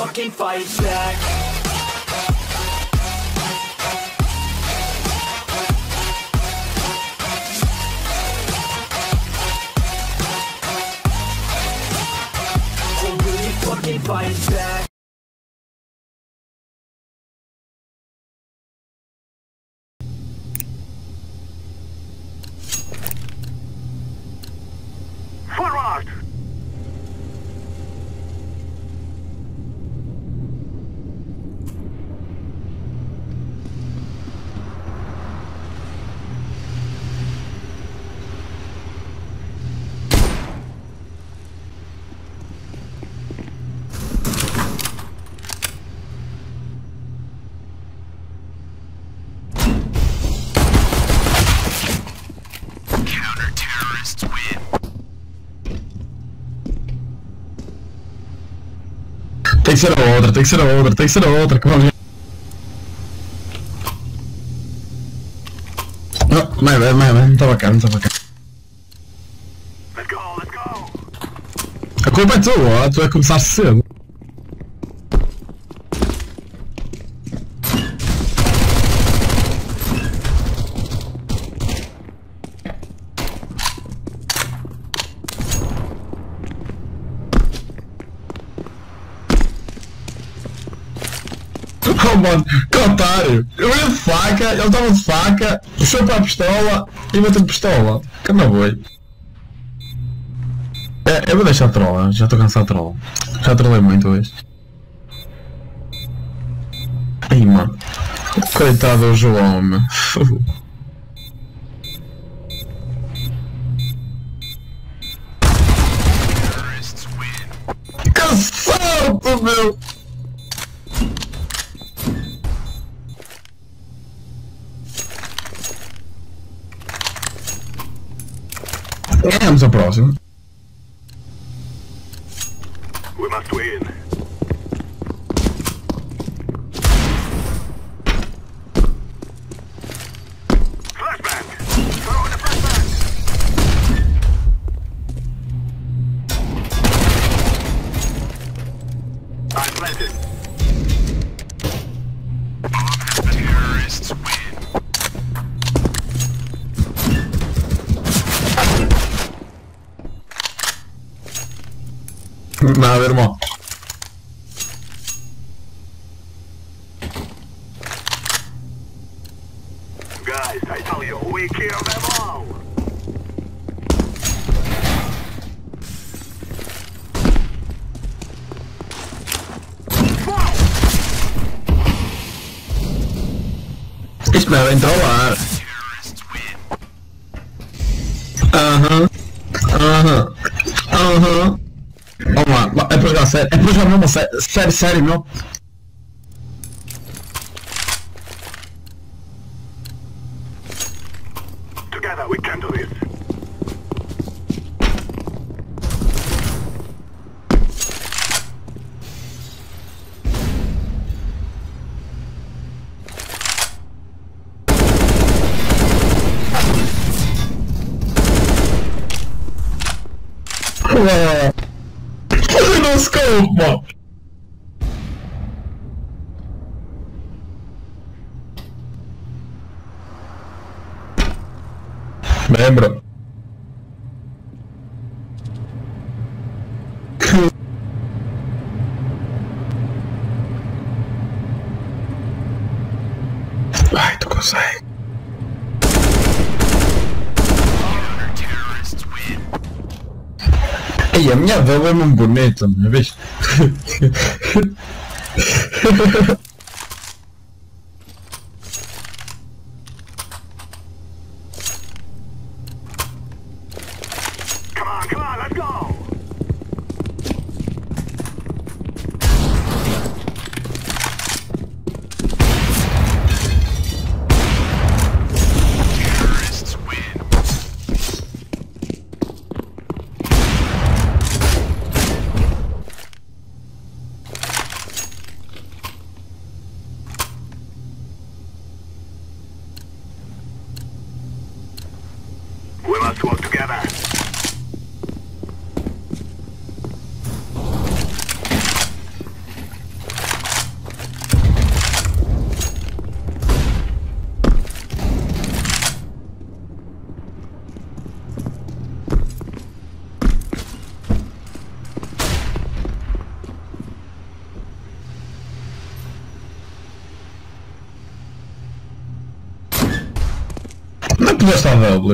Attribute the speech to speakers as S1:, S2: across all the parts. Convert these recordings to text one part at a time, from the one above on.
S1: fucking fight back. Fight back.
S2: Forward!
S3: Tem que ser a outra, tem que ser a outra, tem que ser a outra, que vamos... Não estava cá, não estava cá.
S2: Let's go, let's go!
S3: A culpa é tua, tu é que começaste cedo. Oh mano, que otário! Eu ia de faca, ele estava de faca, puxou para a pistola e bateu de pistola. Que não foi? Eu vou deixar de troll, já estou cansado de troll. Já trollei muito hoje. Ai mano, coitado do João, meu. Que sorte, meu! Ganhamos a próxima.
S2: We must win. Flashbang! Throw in a flashbang! I'm planted. Terrorists win.
S3: Nada, irmão.
S2: Guys, I tell you, we kill them all!
S3: Isto não entrou lá. Vamos lá, é para jogar sério, é para jogar mesmo sério, meu.
S2: Together we can do this.
S3: No scope, mano. Lembra? Vai, tu consegue. Ei, a minha vela é muito bonita, não é, viste?
S2: Come on, let's go! Terrorists win.
S3: puseste a W?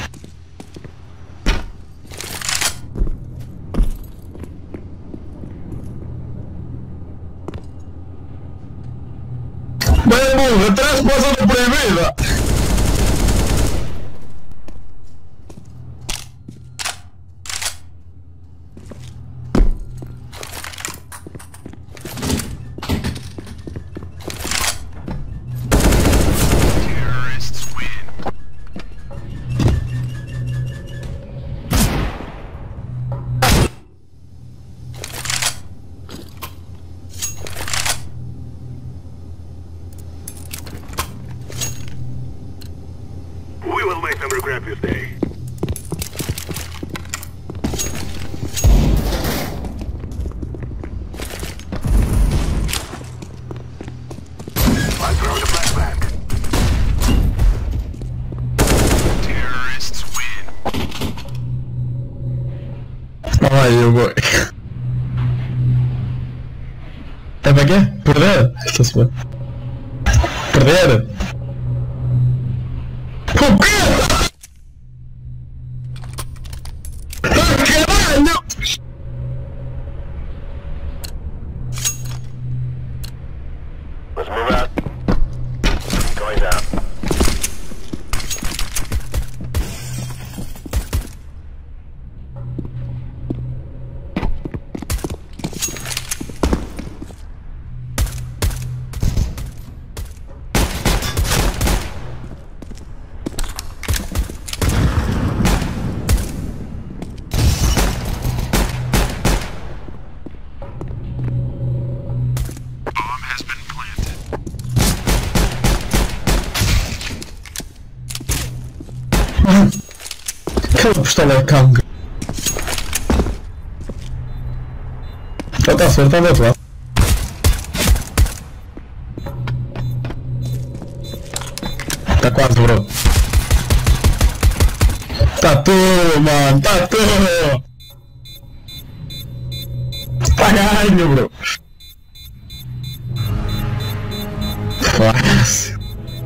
S3: Bem burro, atrás para a zona proibida!
S2: We will make them regret this day. I'm throwing a flashback. Terrorists win.
S3: Ai, eu vou. É para quê? Perder? Está-se bem. Perder? O quê? Ah, caralho!
S2: Let's move out. Going down.
S3: Aquela pistola é Kang. Já está certo, está do outro lado. Está quase, bro. Está tudo, mano, está tudo. Está ganho, bro. Fácil.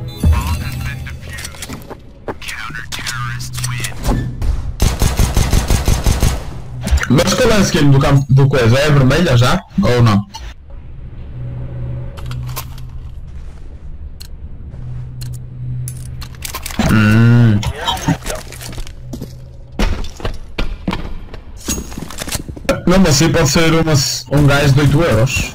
S3: Mas qual é a skin do campo do coisa? É vermelha já? Ou não? Mesmo assim pode ser um gás de 8 euros.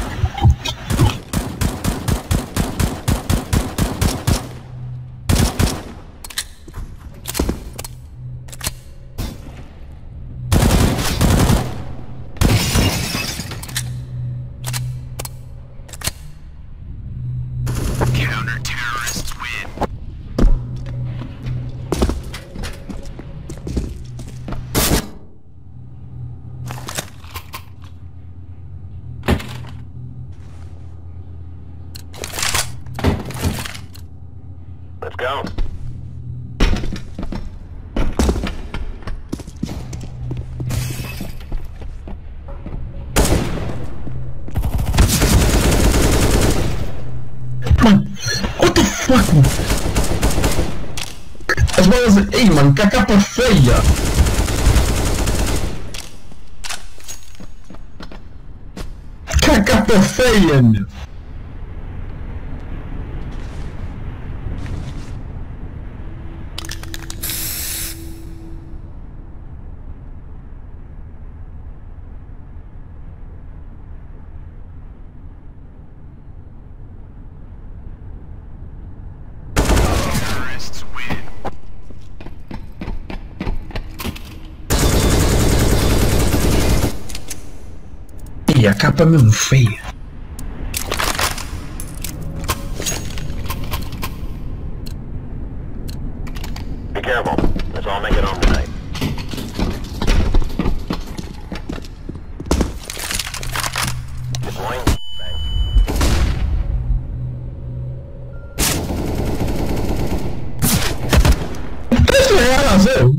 S2: Counter-terrorists win. Let's go.
S3: Mano, what the fuck? As balas. Ei, mano, que a capa feia! Que a capa feia, meu! E a capa mesmo feia.
S2: Be careful. Let's all make it home tonight. Deploying.
S3: Deixa eu ganhar a Zeus.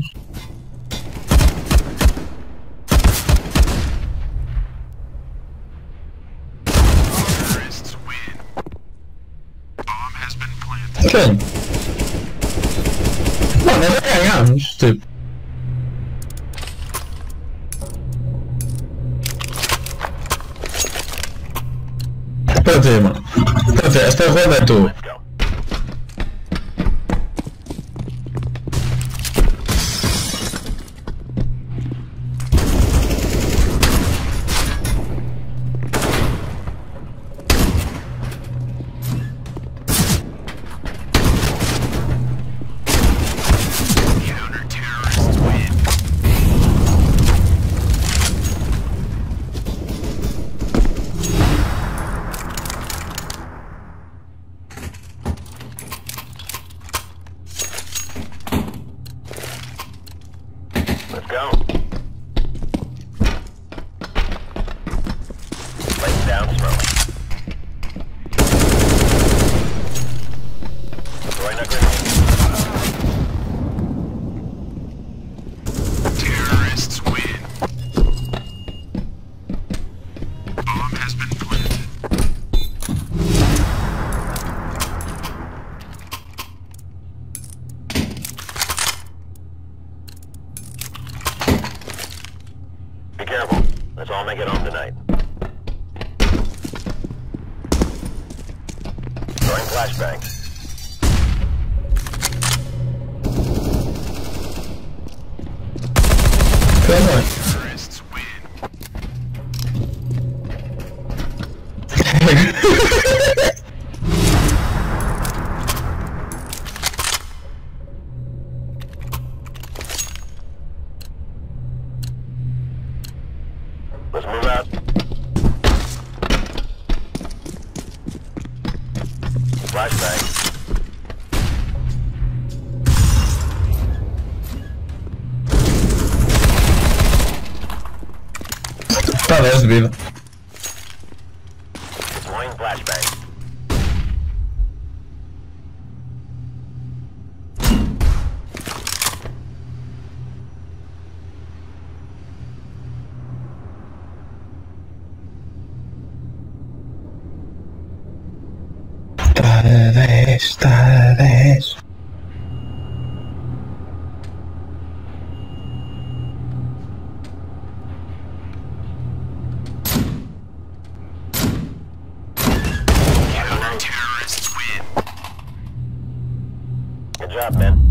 S3: Quem? Mano, nós já ganhamos, tipo. Espera aí, mano. Espera aí, esta roda é tua.
S2: Let's go. Counter-terrorists win. Let's go. Laying down smoke. Throwing a grenade. Terrorists win. Bomb has been planted. Be careful. Let's all make it home tonight. Throwing flashbang.
S3: Caralho.
S2: Terrorists win. Let's move out. Flashbang.
S3: Tá 10 de vida.
S2: Deploying flashbang.
S3: Tá de 10, tá de 10.
S2: Counter-terrorists win. Good job, man.